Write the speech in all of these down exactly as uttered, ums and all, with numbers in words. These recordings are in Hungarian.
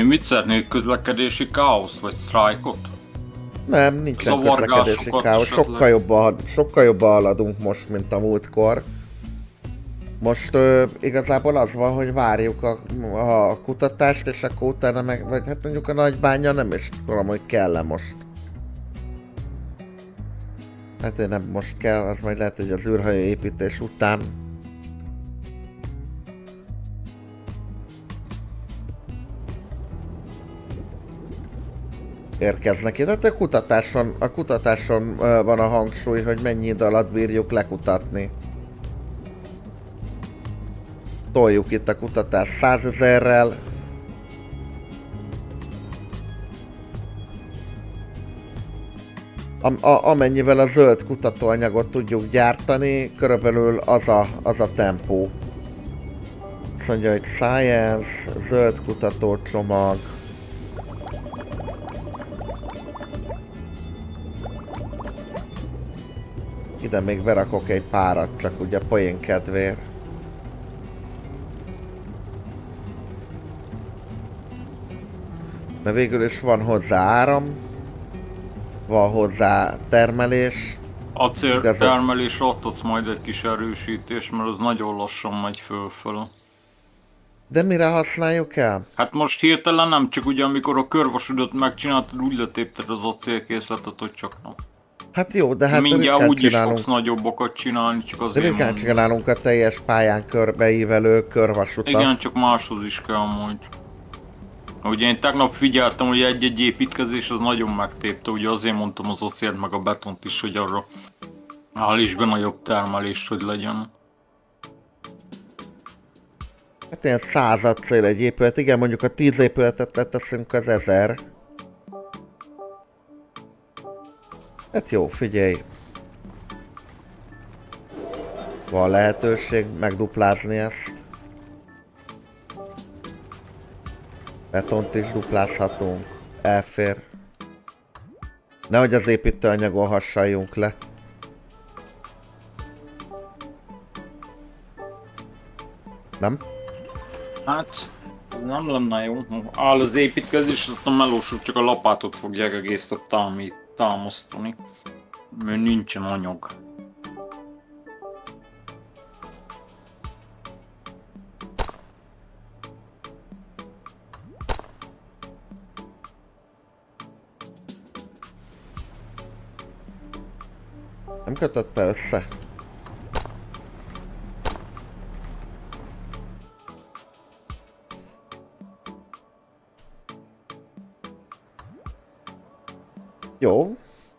Én mit szeretnék, közlekedési káoszt vagy sztrájkot? Nem, nincsen közlekedési káosz. Sokkal jobban, sokkal jobban haladunk most, mint a múltkor. Most ö, igazából az van, hogy várjuk a, a kutatást, és akkor utána meg, vagy hát mondjuk a nagybánya nem is tudom, hogy kell-e most. Hát én nem most kell, az majd lehet, hogy az űrhajó építés után. Érkeznek ide, de a kutatáson, a kutatáson uh, van a hangsúly, hogy mennyi idő alatt bírjuk lekutatni. Toljuk itt a kutatást százezerrel. Am a amennyivel a zöld kutatóanyagot tudjuk gyártani, körülbelül az a, az a tempó. Azt mondja, hogy science, zöld kutatócsomag. Ide még berakok egy párat, csak ugye poén kedvéért. Mert végül is van hozzá áram, van hozzá termelés. Acél termelésre adsz majd egy kis erősítés, mert az nagyon lassan megy fölfele. De mire használjuk el? Hát most hirtelen nem, csak ugye amikor a körvasudat megcsináltad, úgy letépted az acélkészletet, hogy csak nem. Hát jó, de hát mindjárt úgy is fogsz nagyobbakat csinálni, csak azért mondom. Ritkán csinálunk a teljes pályán körbeívelő körvasutat. Igen, csak máshoz is kell majd. Ugye én tegnap figyeltem, hogy egy-egy építkezés az nagyon megtépte, ugye azért mondtam az acélt meg a betont is, hogy arra állíts be nagyobb termelést, hogy legyen. Hát ilyen száz acél egy épület, igen, mondjuk a tíz épületet leteszünk az ezer. Hát jó, figyelj. Van lehetőség megduplázni ezt. Betont is duplázhatunk. Elfér. Nehogy az építőanyagon hassaljunk le. Nem? Hát, ez nem lenne jó. Áll az építkezés, azt a melósok csak a lapátot fogják egész támasztani. Mert nincsen anyag. Nem kötötte össze. Jó.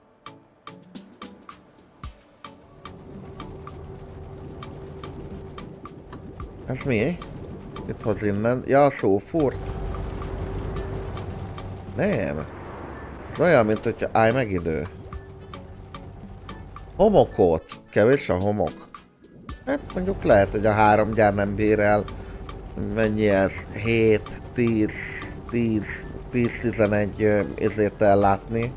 Ez mi? Itt hoz innen. Ja, a szófurt. Nem. Ez olyan, mint hogyha állj meg idő. Homokot. Kevés a homok. Hát mondjuk lehet, hogy a három gyár nem bír el. Mennyi ez? hét, tíz, tíz, tíz, tizenegy ezért ellátni.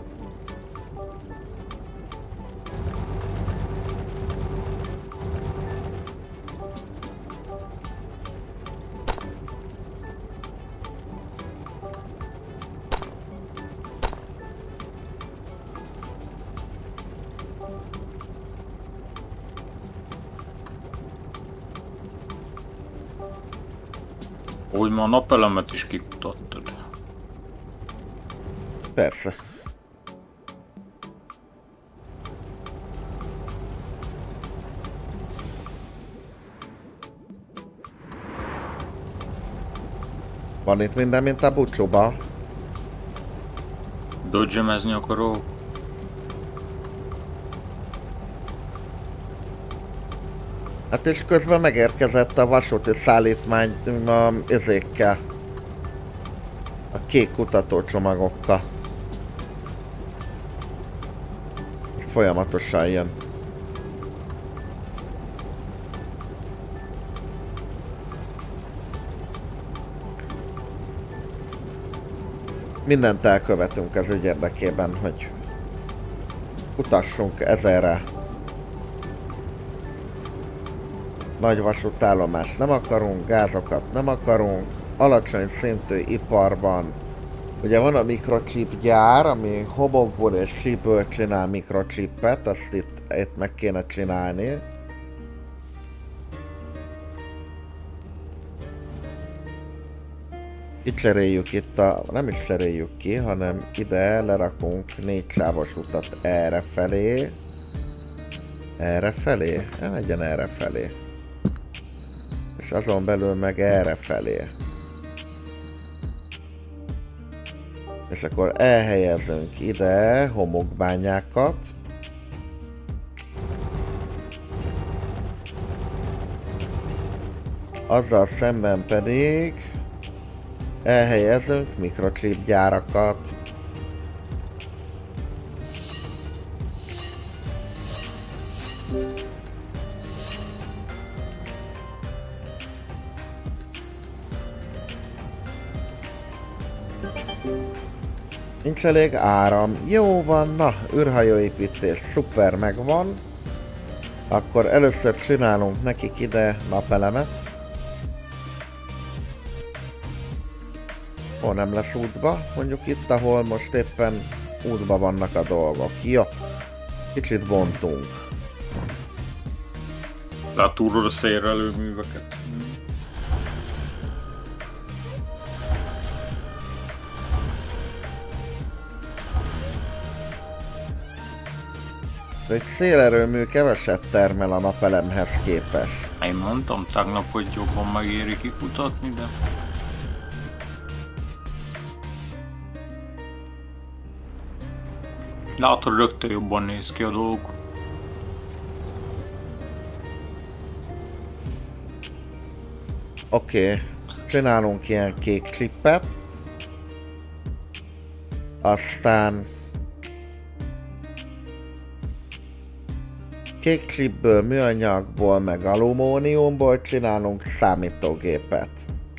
Úgy ma a napelemet is kikutattad. Persze. Van itt minden, mint a bucsóba. Dodgemezni akarok. Hát és közben megérkezett a vasúti szállítmány a ezékkel. A kék kutatócsomagokkal. Ez folyamatosan jön. Mindent elkövetünk az ügy érdekében, hogy kutassunk ezerre. Nagy vasútállomás nem akarunk, gázokat nem akarunk. alacsony szintű iparban ugye van a mikrochip gyár, ami homokból és chipből csinál mikrochipet, azt itt, itt meg kéne csinálni. Itt cseréljük itt a... nem is cseréljük ki, hanem ide lerakunk négy sávos utat erre felé. Erre felé? Nem legyen erre felé. És azon belül meg erre felé. És akkor elhelyezünk ide homokbányákat. Azzal szemben pedig elhelyezünk mikrochip gyárakat. Nincs elég áram. Jó van, na, űrhajóépítés, szuper, megvan. Akkor először csinálunk nekik ide napelemet. Hol nem lesz útba? Mondjuk itt, ahol most éppen útba vannak a dolgok. Jó. Kicsit bontunk. Letúrod a szélrelőműveket. De egy szélerőmű keveset termel a napelemhez képest. Én mondtam tegnap, hogy jobban megéri kikutatni, de... Látod, rögtön jobban néz ki a dolog. Oké, okay. Csinálunk ilyen kék klippet. Aztán... kék klipből, műanyagból, meg alumíniumból csinálunk számítógépet.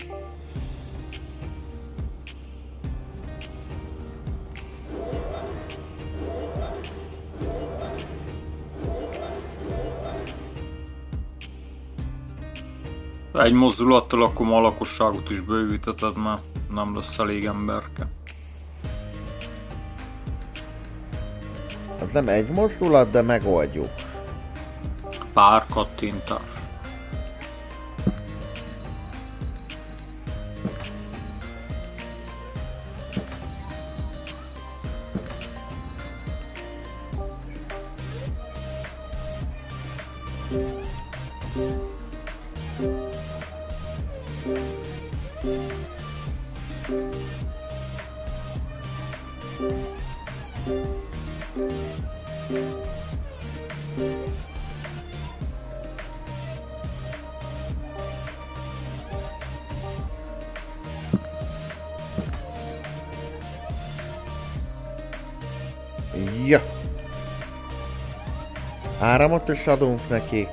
Egy mozdulattal akkor a lakosságot is bővíteted, mert nem lesz elég emberke. Az nem egy mozdulat, de megoldjuk. Pár kattintás. Ja. Áramot is adunk nekik.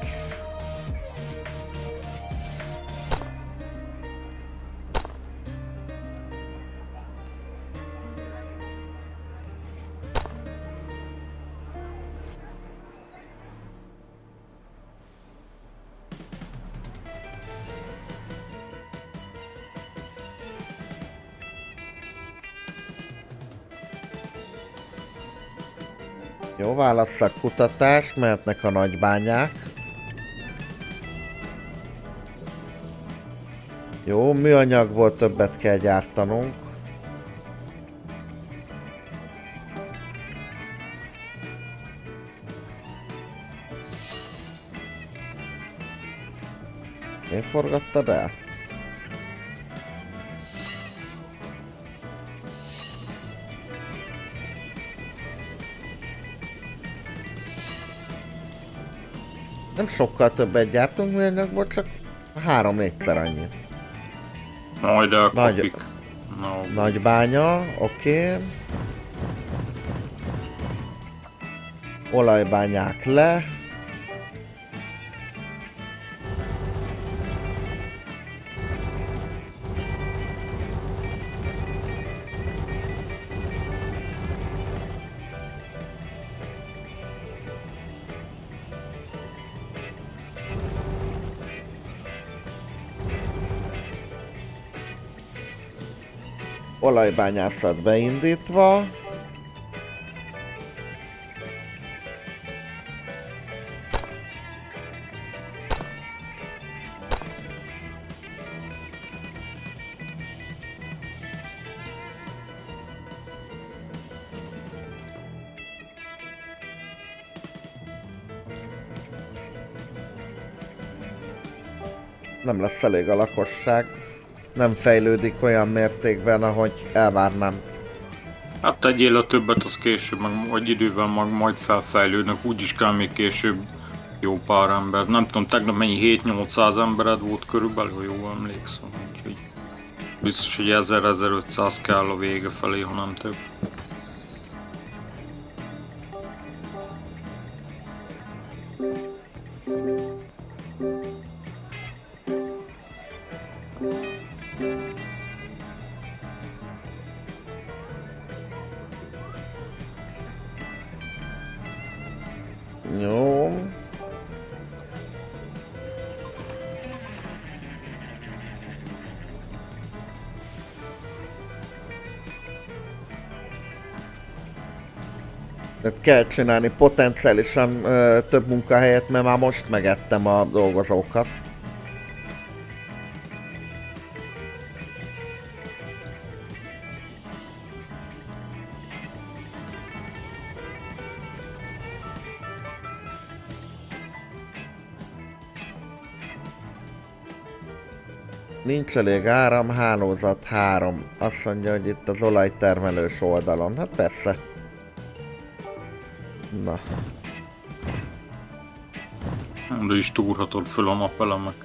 Jó, válasszak kutatás, mehetnek a nagybányák. Jó, műanyagból többet kell gyártanunk. Én forgattad el? Nem sokkal többet gyártunk műanyagból, csak három-négyszer annyit. Majd elkapik. Nagy, no. Nagy bánya, oké. Okay. Olajbányák le. olajbányászat beindítva. Nem lesz elég a lakosság. Nem fejlődik olyan mértékben, ahogy elvárnám. Hát tegyél a többet, az később, meg, vagy idővel mag, majd felfejlődnek, úgyis kell még később jó pár ember. Nem tudom, tegnap mennyi hét-nyolcszáz embered volt körülbelül, jól emlékszem, úgyhogy biztos, hogy ezer-ezerötszáz kell a vége felé, ha nem több. Jó. Tehát kell csinálni potenciálisan ö, több munkahelyet, mert már most megettem a dolgozókat. Nincs elég áram, hálózat három. Azt mondja, hogy itt az olajtermelős oldalon. Hát persze. Na. De is túrhatod föl a napelemek.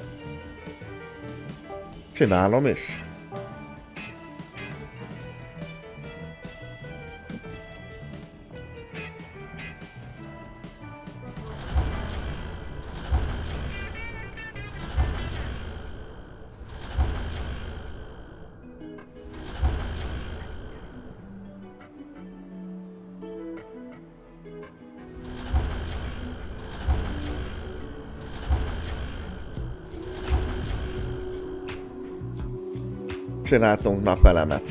Csinálom is. Csináltunk napelemet.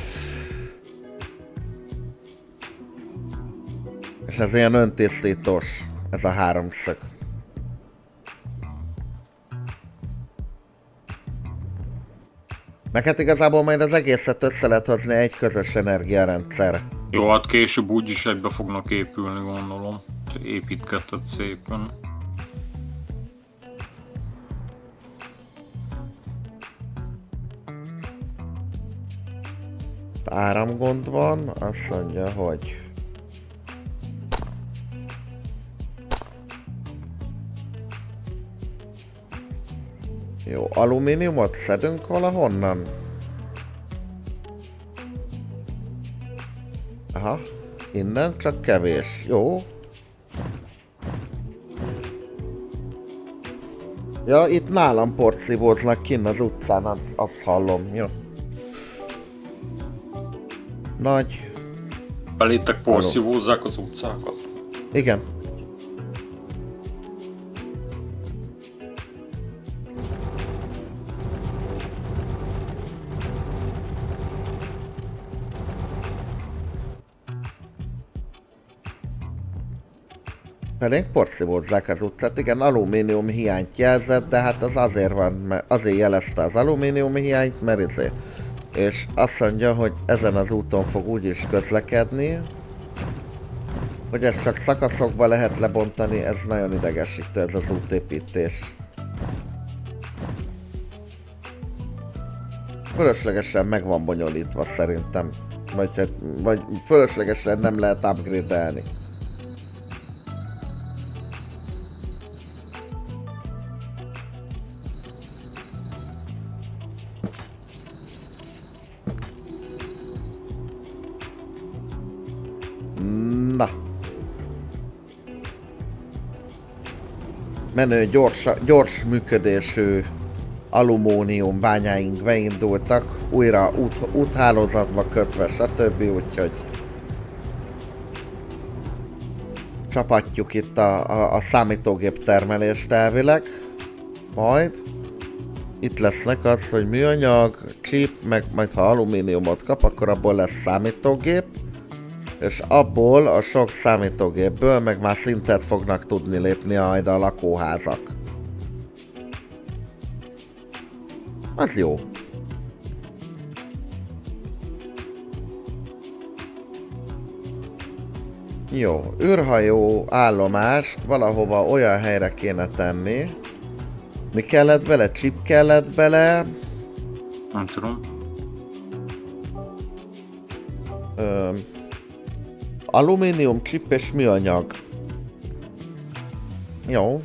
És ez ilyen öntisztítós, ez a háromszög. Meg hát igazából majd az egészet össze lehet hozni egy közös energiarendszerre. Jó, hát később úgyis egybe fognak épülni, gondolom. Építgetett szépen. Áramgond van, azt mondja, hogy jó, alumíniumot szedünk valahonnan? Aha, innen csak kevés, jó. Ja, itt nálam porszívóznak kinn az utcán, azt, azt hallom, jó. Nagy. Belétek porszívózzák az utcákat? Igen. Belénk porszívózzák az utcát, igen, alumínium hiányt jelzett, de hát az azért van, mert azért jelezte az alumínium hiányt, mert ezért. És azt mondja, hogy ezen az úton fog úgyis közlekedni, hogy ezt csak szakaszokba lehet lebontani, ez nagyon idegesítő, ez az útépítés. Fölöslegesen meg van bonyolítva szerintem, vagy, vagy fölöslegesen nem lehet upgrade-elni. Na. Menő, gyors, gyors működésű alumínium bányáink beindultak, újra út, úthálózatba kötve, stb. Úgyhogy csapatjuk itt a, a, a számítógép termelést elvileg. Majd. itt lesznek az, hogy műanyag, chip, meg majd ha alumíniumot kap, akkor abból lesz számítógép. És abból a sok számítógépből meg már szintet fognak tudni lépni majd a lakóházak. Az jó. Jó, űrhajó állomást valahova olyan helyre kéne tenni. Mi kellett bele? Chip kellett bele? Nem tudom. Ö, alumínium, chip és műanyag. Jó.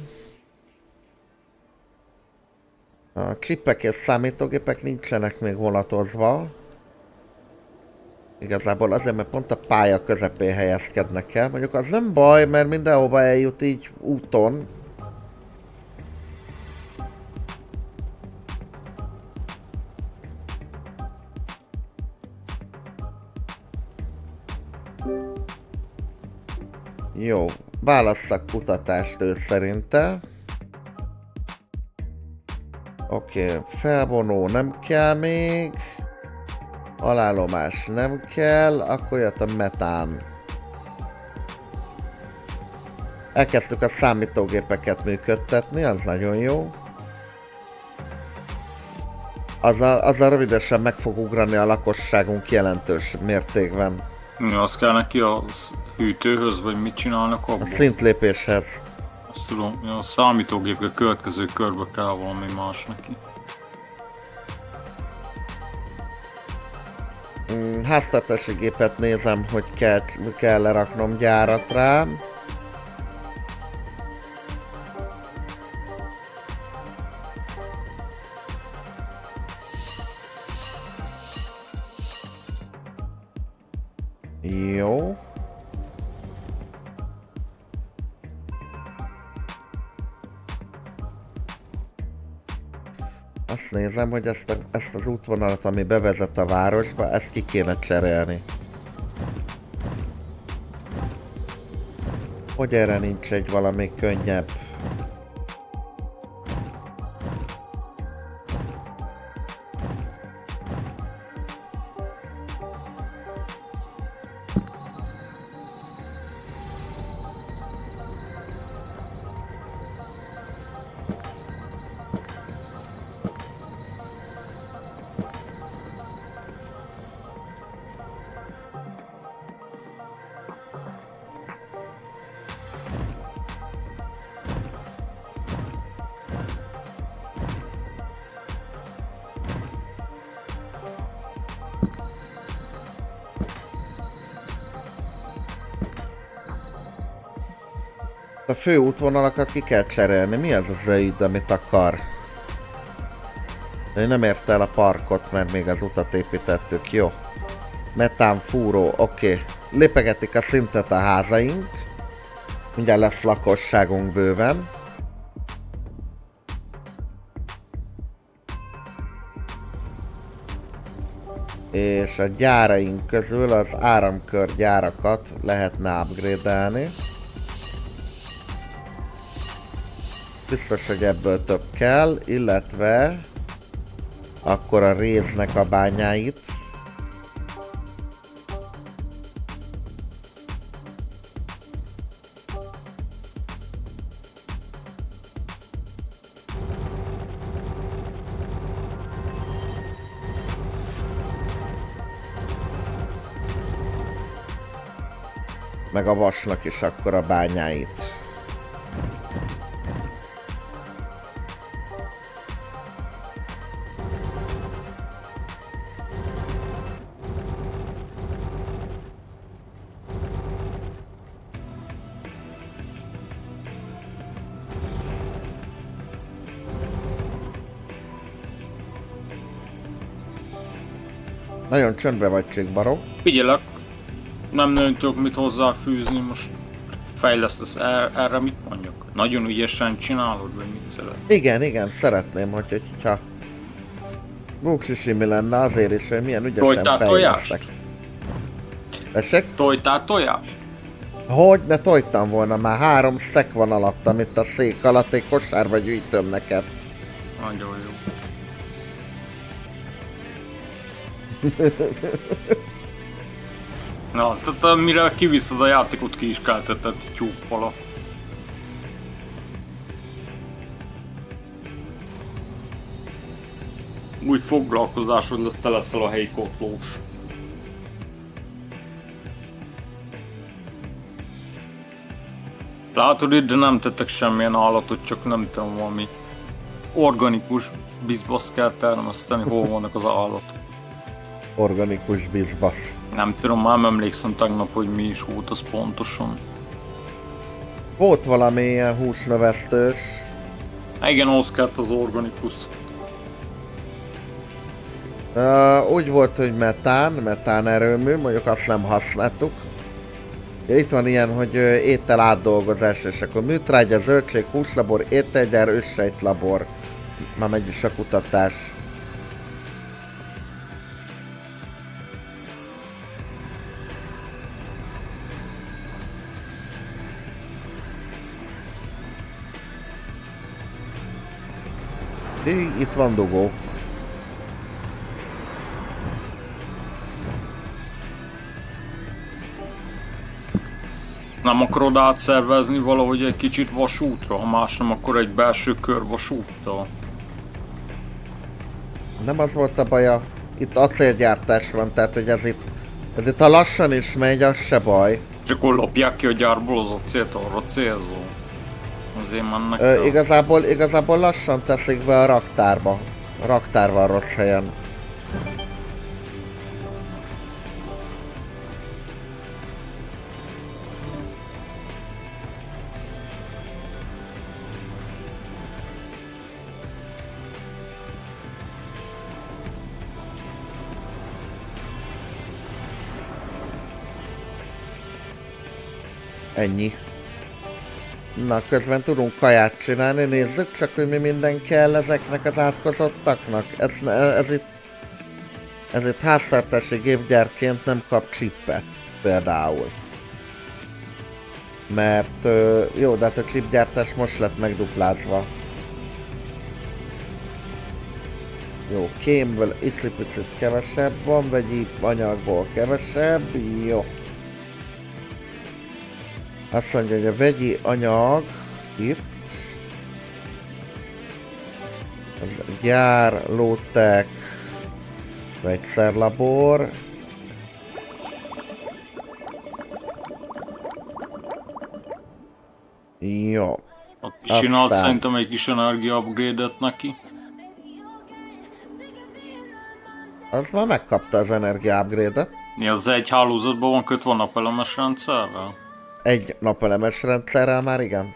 A chipek és számítógépek nincsenek még vonatozva. Igazából azért, mert pont a pálya közepén helyezkednek el. Mondjuk az nem baj, mert mindenhova eljut így úton. Jó, válasszak kutatást ő szerinte. Oké, okay. Felvonó nem kell még. Alállomás nem kell, akkor jött a metán. Elkezdtük a számítógépeket működtetni, az nagyon jó. Azzal, azzal rövidesen meg fog ugrani a lakosságunk jelentős mértékben. Mi az kell neki a hűtőhöz, vagy mit csinálnak abból? A szintlépéshez. Azt tudom, a számítógépre következő körbe kell valami más neki. Háztartási gépet nézem, hogy kell, kell leraknom gyárat rá. Jó. Azt nézem, hogy ezt, a, ezt az útvonalat, ami bevezet a városba, ezt ki kéne cserélni. Hogy erre nincs egy valami könnyebb? A fő útvonalakat ki kell cserélni. Mi az az ügy, amit akar? Ő nem ért el a parkot, mert még az utat építettük. Jó. Metán fúró, oké. Okay. Lépegetik a szintet a házaink. Mindjárt lesz lakosságunk bőven. És a gyáraink közül az áramkör gyárakat lehetne upgrade-elni. Biztos, hogy ebből több kell, illetve akkor a réznek a bányáit. Meg a vasnak is akkor a bányáit. Nagyon csöndbe vagy, Csikbarok. Figyelek, nem nagyon tudok mit hozzáfűzni, most fejlesztesz er, erre mit mondjak? Nagyon ügyesen csinálod, vagy mit szeret? Igen, igen, szeretném, hogy, hogyha Buksisimi lenne azért is, hogy milyen ügyesen Tojtál fejlesztek. Tessék? Tojtál tojást? Hogy ne tojtam volna, már három stack van alattam itt a szék alatt, egy kosárba gyűjtöm neked. Nagyon jó. Na, tehát mire kiviszed a játékot, ki is keltetett tyúppala. Úgy foglalkozás, hogy lesz, te leszel a helyi kotlós. Látod, ide nem tettek semmilyen állatot, csak nem tudom, valami organikus bizbasz kell termeszteni. Hol vannak az állat? Organikus bizbasz. Nem tudom, már nem emlékszem tegnap, hogy mi is volt az pontosan. Volt valami ilyen húsnövesztős. Igen, ahhoz kellett az organikus. Uh, úgy volt, hogy metán, metán erőmű, mondjuk azt nem használtuk. Ja, itt van ilyen, hogy uh, étel átdolgozás, és akkor műtrágya, zöldség, húslabor, ételgyár, őssejtlabor. Már megy is a kutatás. Itt van dugó. Nem akarod átszervezni valahogy egy kicsit vasútra? Ha más nem, akkor egy belső kör vasúttal. Nem az volt a baja. Itt acélgyártás van, tehát hogy ez itt, ez itt ha lassan is megy, az se baj. És akkor lopják ki a gyárból az acélt, arra célzó. Azért mennek Ö, el. igazából, igazából lassan teszik be a raktárba. A raktár van rossz helyen. Ennyi. Na, közben tudunk kaját csinálni, nézzük csak, hogy mi minden kell ezeknek az átkozottaknak. Ez, ez itt... Ez itt háztartási gépgyárként nem kap csippet, például. Mert... Jó, de hát a chipgyártás most lett megduplázva. Jó, kémből icipicit kevesebb van, vegyi anyagból kevesebb, jó. Azt mondja, hogy a vegyi anyag itt. Az gyár, low-tech, vegyszerlabor. Jó. Ott is csinált szerintem egy kis energia upgrade-et neki. Az már megkapta az energia upgrade-et. Mi az egy hálózatban van kötve a napelemes rendszerrel? Egy napelemes rendszerrel már igen.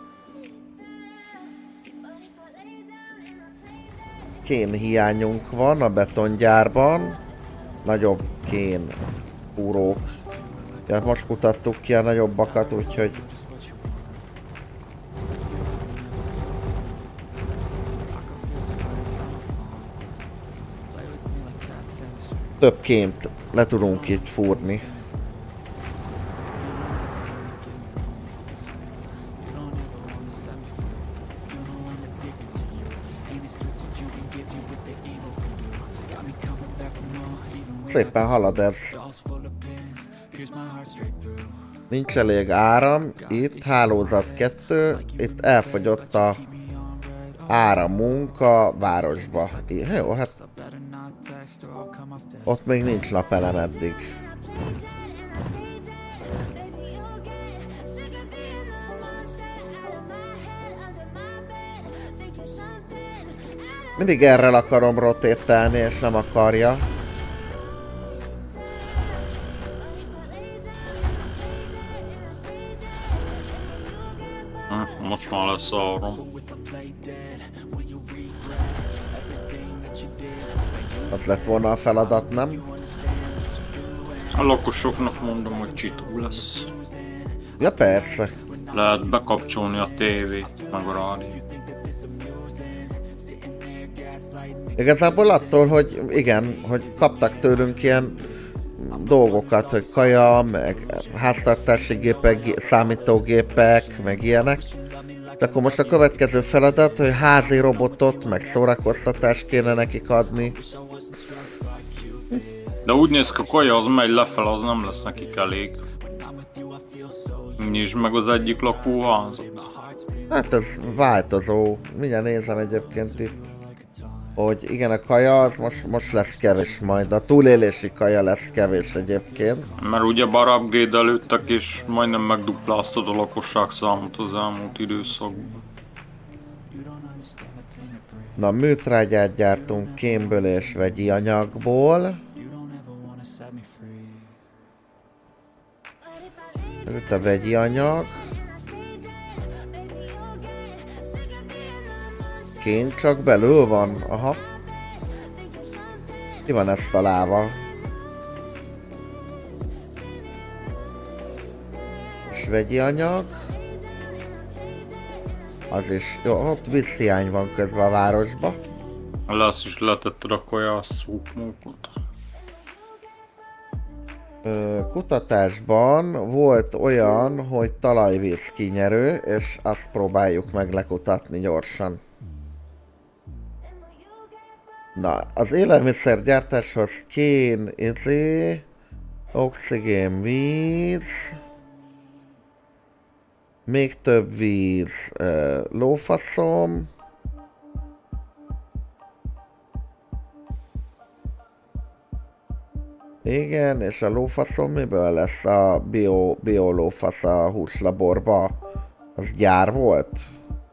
Kén hiányunk van a betongyárban. Nagyobb kén fúrók. Ja, most kutattuk ki a nagyobbakat, úgyhogy... Több ként le tudunk itt fúrni. Szépen halad ez. Nincs elég áram, itt hálózat kettő, itt elfogyott a áramunk a városba. Jó, hát ott még nincs napelem eddig. Mindig erre akarom rotétálni, és nem akarja. Most már lesz áram. Az lett volna a feladat, nem? A lakosoknak mondom, hogy csitó lesz. Ja persze. Lehet bekapcsolni a tévét, meg a rádiót. Igazából attól, hogy igen, hogy kaptak tőlünk ilyen dolgokat, hogy kaja, meg háztartási gépek, számítógépek, meg ilyenek. De akkor most a következő feladat, hogy házi robotot, meg szórakoztatást kéne nekik adni. Hm. De úgy néz ki, a kaja az megy lefel, az nem lesz nekik elég. Nyisd meg az egyik lakóházat. Hát ez változó. Mindjárt nézem egyébként itt, hogy igen, a kaja az most, most lesz kevés majd. A túlélési kaja lesz kevés egyébként. Mert ugye bár upgrade előttek és majdnem megdupláztad a lakosság számot az elmúlt időszakban. Na, műtrágyát gyártunk kémből és vegyi anyagból. Ez itt a vegyi anyag. Kén csak belül van, aha. Mi van ezt találva? És vegyi anyag. Az is, jó, ott vízhiány van közben a városba. Lesz is letetted a kajás szúkmókot. Kutatásban volt olyan, hogy talajvíz kinyerő, és azt próbáljuk meg lekutatni gyorsan. Na, az élelmiszergyártáshoz kén, izé, oxigén, víz, még több víz, uh, lófaszom, igen, és a lófaszom miből lesz a bio, bio lófasz a húslaborba? Az gyár volt?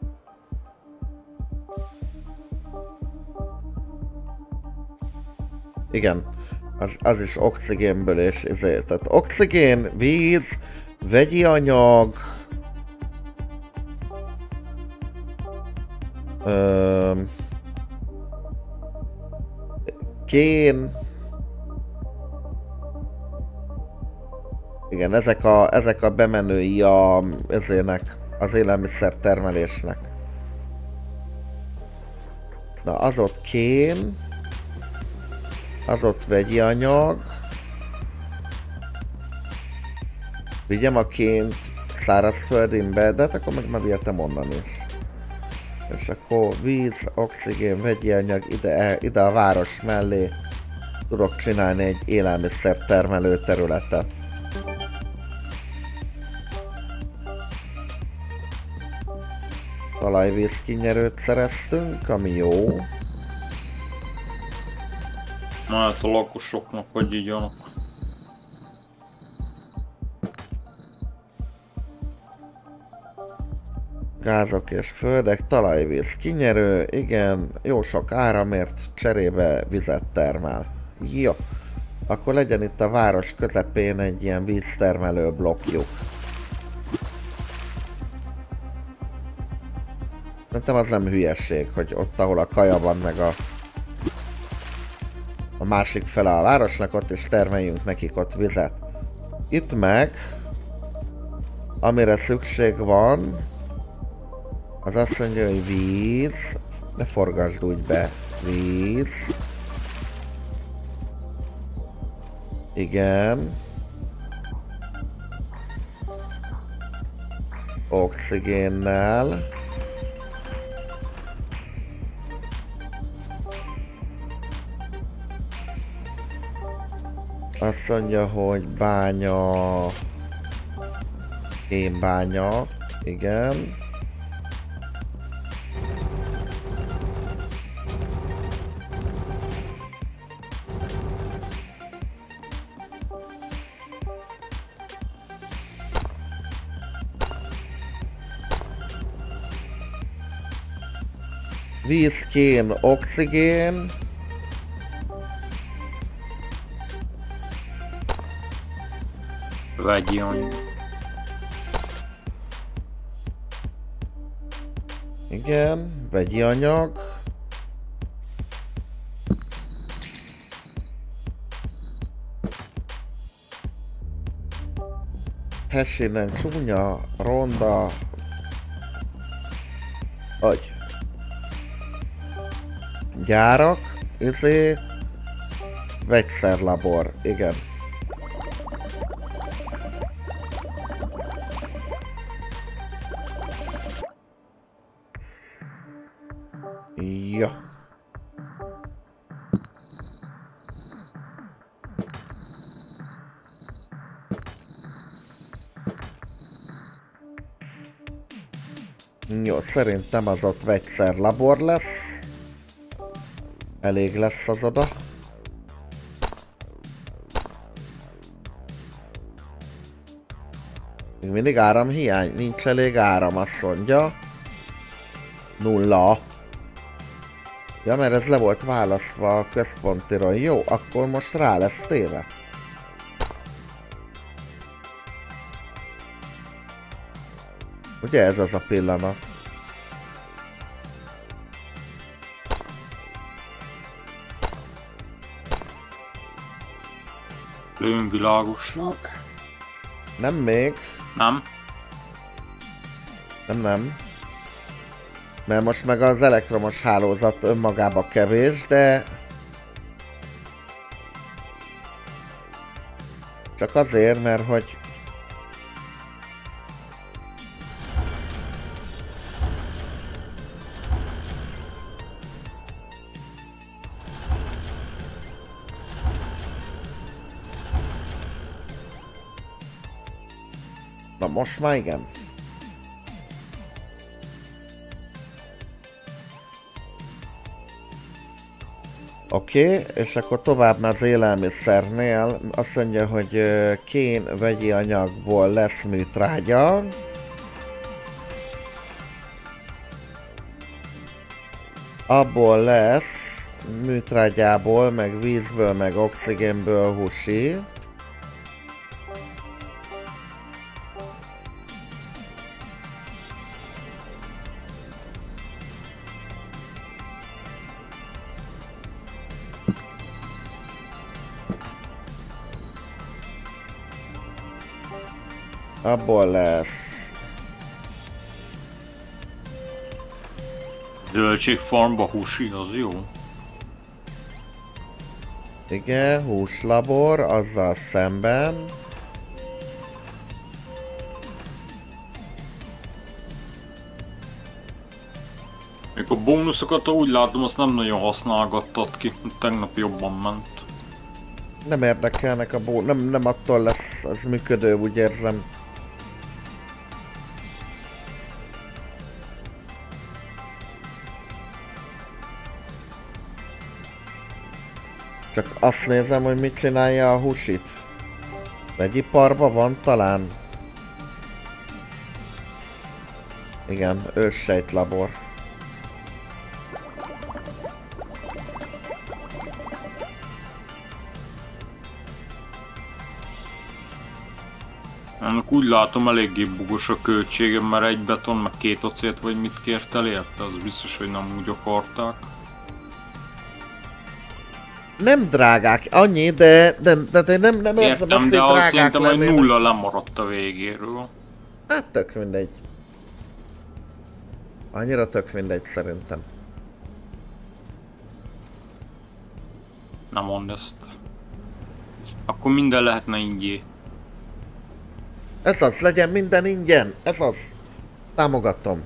Igen, az, az is oxigénből és ezért. Tehát oxigén, víz, vegyi anyag, öm, kén, igen, ezek a, ezek a bemenői a, ezének, az élelmiszer termelésnek. Na, az ott kén, az ott vegyi anyag. Vigyem a ként szárazföldinbe, de hát akkor meg már vihetem onnan is. És akkor víz, oxigén, vegyi anyag, ide, ide a város mellé tudok csinálni egy élelmiszer termelő területet. Talajvíz kinyerőt szereztünk, ami jó. Na hát a lakosoknak, hogy így vannak. Gázok és földek, talajvíz kinyerő, igen, jó sok áramért, cserébe vizet termel. Jó, akkor legyen itt a város közepén egy ilyen víztermelő blokkjuk. Szerintem az nem hülyeség, hogy ott, ahol a kaja van, meg a, a másik fele a városnak, ott is termeljünk nekik ott vizet. Itt meg, amire szükség van, az azt mondja, hogy víz, ne forgasd úgy be, víz, igen, oxigénnel, azt mondja, hogy bánya, én bánya, igen. Víz, kén, oxigén. Vegyi anyag. Igen, vegyi anyag. Hessinen csúnya, ronda. Agy. Gyárak, izé. Vegyszerlabor, igen. Ja. Jó, szerintem az ott vegyszerlabor lesz. Elég lesz az oda. Még mindig áramhiány, nincs elég áram, azt mondja. Nulla. Ja, mert ez le volt választva a központiról. Jó, akkor most rá lesz téve. Ugye ez az a pillanat? Lőnvilágosság. Nem még. Nem? Nem, nem. Mert most meg az elektromos hálózat önmagában kevés, de... Csak azért, mert hogy... Na most már igen. Oké, okay, és akkor tovább már az élelmiszernél azt mondja, hogy kén vegyi anyagból lesz műtrágya. Abból lesz műtrágyából, meg vízből, meg oxigénből húsi. Abból lesz. Zöldségfarmba húsi, az jó. Igen, húslabor, azzal szemben. Még a bónuszokat úgy látom, azt nem nagyon használgattad ki. Tegnap jobban ment. Nem érdekelnek a bó... Nem, nem attól lesz az működő, úgy érzem. Csak azt nézem, hogy mit csinálja a húsit. Vegyiparban van talán? Igen, őssejtlabor. Ennek úgy látom eléggé bugos a költségem, mert egy beton meg két acélt vagy mit kért el érte, az biztos, hogy nem úgy akarták. Nem drágák, annyi, de, de, de, de nem, nem érzem értem, ezt, de hogy azt szerintem, hogy lennének. nulla lemaradt a végéről. Hát tök mindegy. Annyira tök mindegy szerintem. Nem mondd ezt. Akkor minden lehetne ingyé. Ez az, legyen minden ingyen, ez az. Támogatom.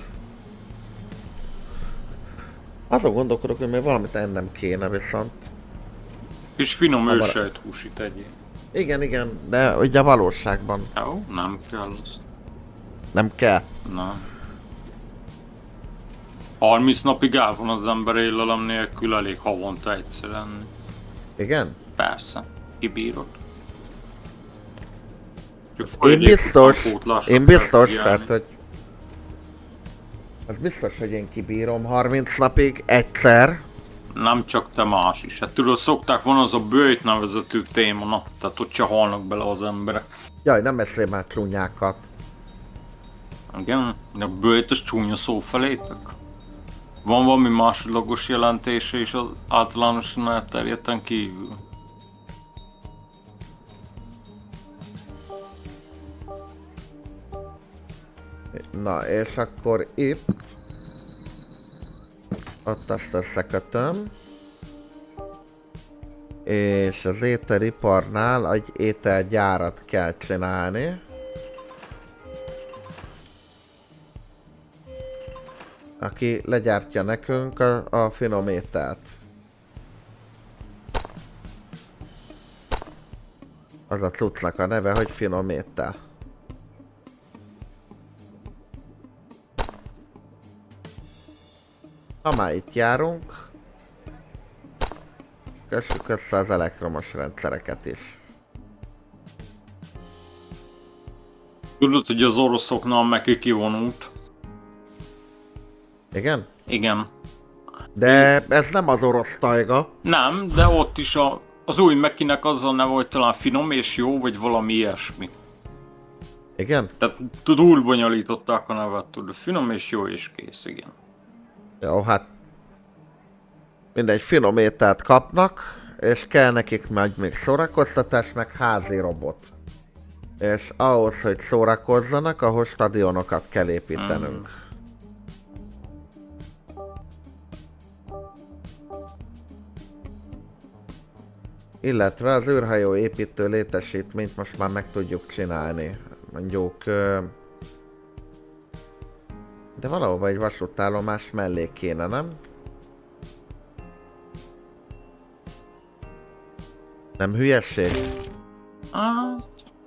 Azon gondolkodok, hogy még valamit ennem kéne viszont. És finom ősejt húsit tegyél. Igen, igen, de ugye a valóságban. Jó, nem kell az. Nem kell. Nem. harminc napig el van az ember élelem nélkül, elég havonta egyszer enni. Igen? Persze, kibírod. Én biztos, én biztos, tehát hogy... Az biztos, hogy én kibírom harminc napig egyszer. Nem csak te, más is. Hát tudod, szokták, van az a bőjt nevezetű téma, na, tehát ott se halnak bele az emberek. Jaj, nem beszélj már csúnyákat. Igen, de a bőjt az csúnya szó felétek. Van valami másodlagos jelentése is az általánosan elterjedten kívül. Na, és akkor itt... Ott azt összekötöm. És az ételiparnál egy ételgyárat kell csinálni. Aki legyártja nekünk a, a finom ételt. Az a cuccnak a neve, hogy finom étel. Ha már itt járunk, kössük össze az elektromos rendszereket is. Tudod, hogy az oroszoknál meg kivonult? Igen? Igen. De ez nem az orosz tajga. Nem, de ott is a, az új Mekinek az a neve, hogy talán finom és jó, vagy valami ilyesmi. Igen? Tehát túl bonyolították a nevet, tudod, finom és jó és kész, igen. Jó, hát mindegy, finom ételt kapnak, és kell nekik majd még szórakoztatás, meg házi robot. És ahhoz, hogy szórakozzanak, ahhoz stadionokat kell építenünk. Mm. Illetve az űrhajó építő létesítményt most már meg tudjuk csinálni. Mondjuk... De valahova egy vasútállomás mellé kéne, nem? Nem hülyesség? Ah.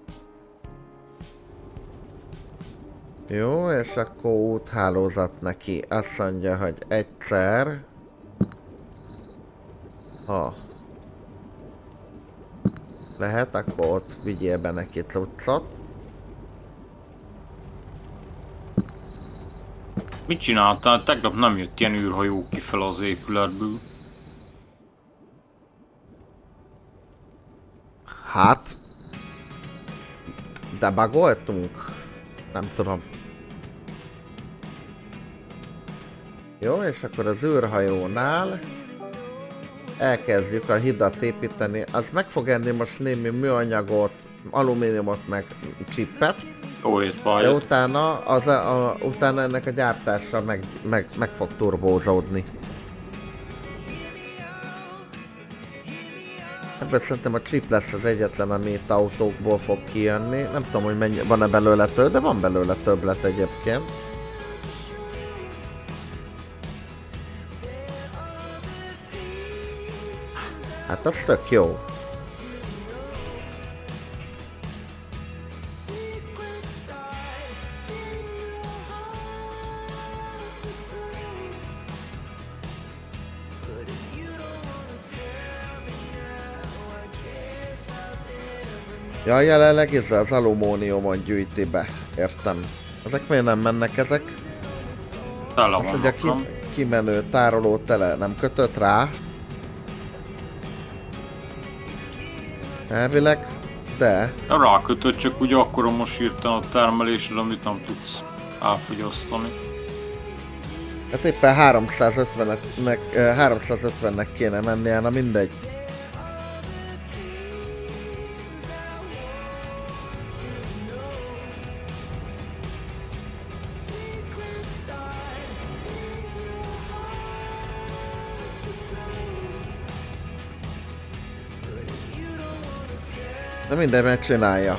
Jó, és akkor úthálózat neki. Azt mondja, hogy egyszer... Ha... lehet, akkor ott vigyél be neki cuccot. Mit csináltál? Tegnap nem jött ilyen űrhajó ki fel az épületből. Hát... debugoltunk? Nem tudom. Jó, és akkor az űrhajónál elkezdjük a hidat építeni. Az meg fog enni most némi műanyagot, alumíniumot, meg csippet. Ó, itt vagy. De utána, az a, a, utána ennek a gyártása meg, meg, meg fog turbózódni. Ebből szerintem a chip lesz az egyetlen, ami itt autókból fog kijönni. Nem tudom, hogy mennyi, van-e belőle több, de van belőle többlet egyébként. Hát az tök jó. Ja, jelenleg ez az alumíniumot gyűjti be. Értem. Ezek miért nem mennek ezek? Tele Azt mondja, ki, kimenő tároló tele nem kötött rá. Elvileg, de... Rákötött, csak ugye akkora most hirtelen a termelésed, amit nem tudsz elfogyasztani. Hát éppen háromszázötvennek, háromszázötvennek kéne mennie, na mindegy. De minden megcsinálja.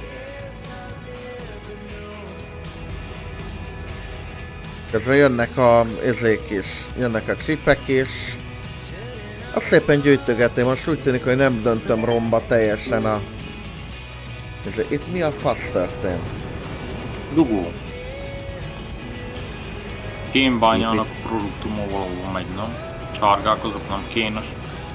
Közben jönnek a izék is, jönnek a csipek is. Azt szépen gyűjtögetni, most úgy tűnik, hogy nem döntöm romba teljesen a... Itt mi a fasz történt? Dugó. Kénbányának produktuma valahol megy, nem? Sárgák azok nem kénes.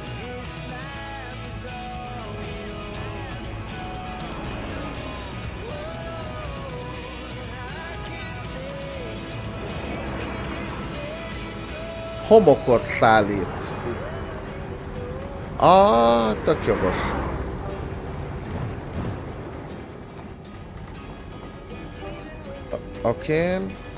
Homokot szállít. Ah, tök jogos. Oké. Okay.